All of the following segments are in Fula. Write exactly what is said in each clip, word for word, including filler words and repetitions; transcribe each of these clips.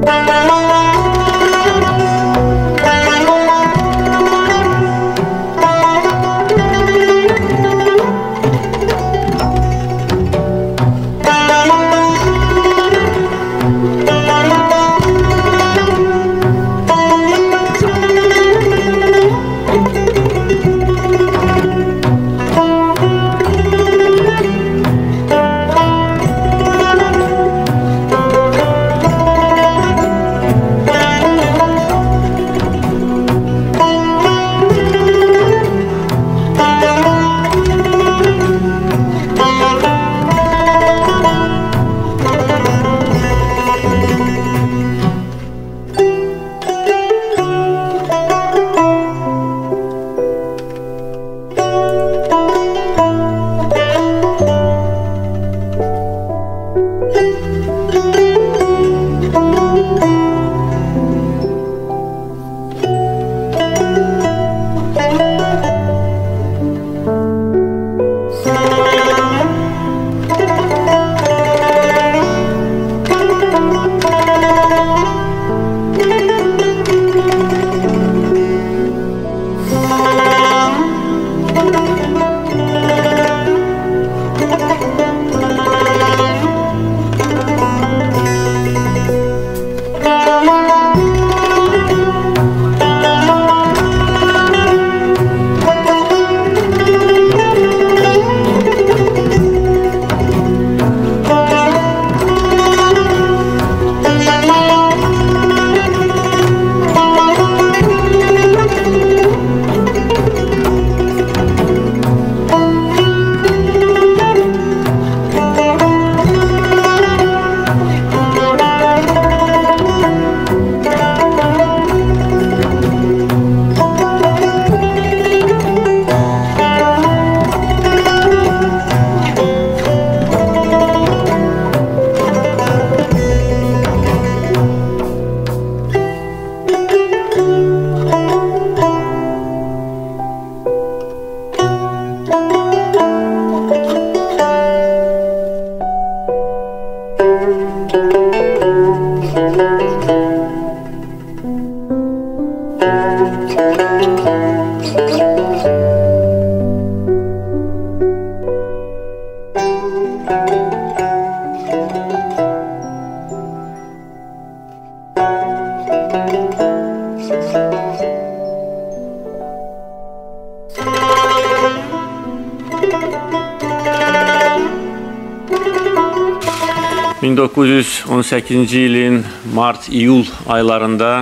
min doqquz yüz on səkkizinci ilin mart-iyul aylarında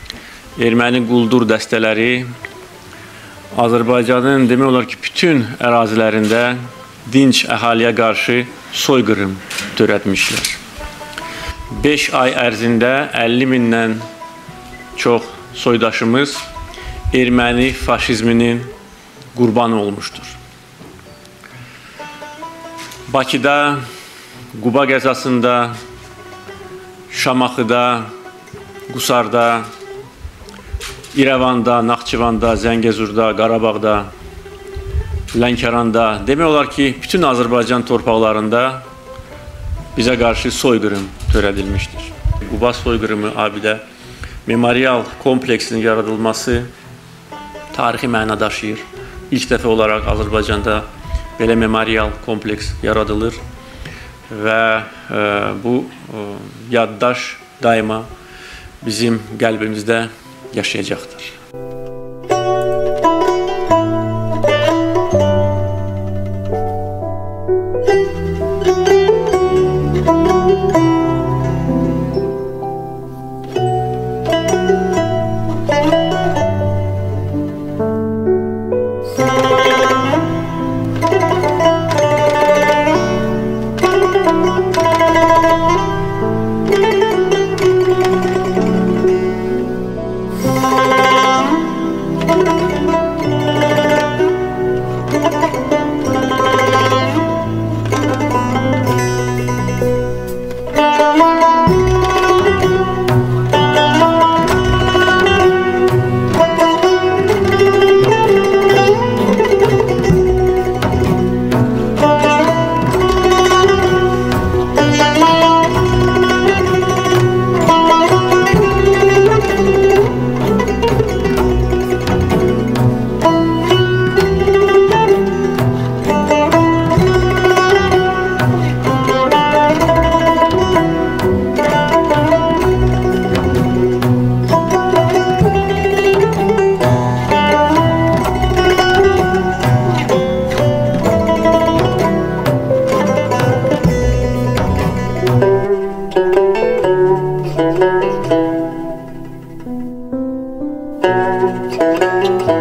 erməni quldur dəstələri Azərbaycanın demək olar ki, bütün ərazilərində dinc əhaliyə qarşı soyqırım törətmişlər. beş ay ərzində əlli mindən çox soydaşımız erməni faşizminin qurbanı olmuşdur. Bakıda, Quba qəzasında, Şamaxıda, Qusarda, İrəvanda, Naxçıvanda, Zəngəzurda, Qarabağda, Lənkəranda, demək olar ki, bütün Azərbaycan torpaqlarında bizə qarşı soyqırım törədilmişdir. Quba soyqırımı abidə memorial kompleksinin yaradılması tarixi məna daşıyır. İlk dəfə olaraq Azərbaycanda belə memorial kompleks yaradılır və e, bu e, yaddaş daima bizim qəlbimizdə yaşayacaqdır. Müzik